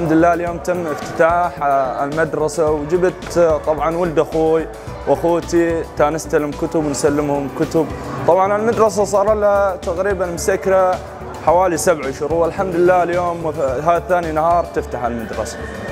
الحمد لله اليوم تم افتتاح المدرسة، وجبت طبعا ولد اخوي واخوتي نستلم كتب ونسلمهم كتب. طبعا المدرسة صار لها تقريبا مسكرة حوالي 7 شهور، والحمد لله اليوم هذا ثاني نهار تفتح المدرسة.